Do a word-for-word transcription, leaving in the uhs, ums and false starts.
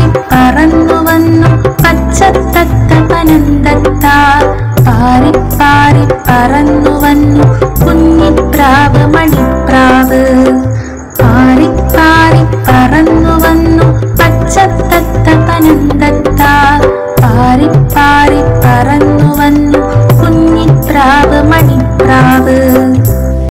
പറന്നു വന്നു പച്ചത്തത്ത പനന്തത്താൽ. പാറി പാറി പറന്നു വന്നു കുഞ്ഞിപ്രാവ് മണിപ്രാവ്. പാറി പാറി പറന്നു വന്നു പച്ചത്തത്ത പനന്തത്താൽ. പാറി പാറി പറന്നു വന്നു കുഞ്ഞിപ്രാവ് മണിപ്രാവ്.